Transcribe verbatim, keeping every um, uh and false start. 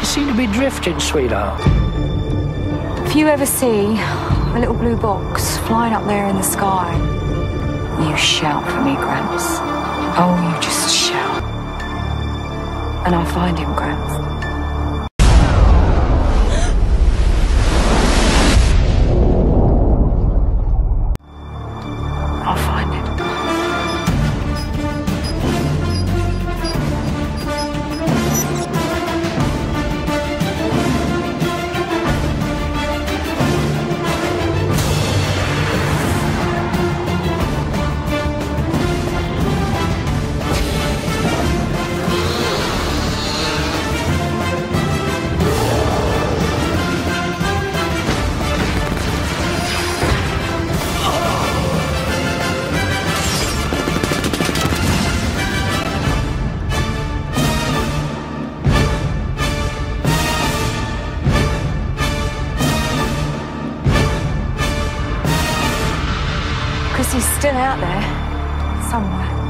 seem to be drifting, sweetheart. If you ever see a little blue box flying up there in the sky, you shout for me, Gramps. Oh, you just shout. And I'll find him, Gramps. I'll find him. Because he's still out there, somewhere.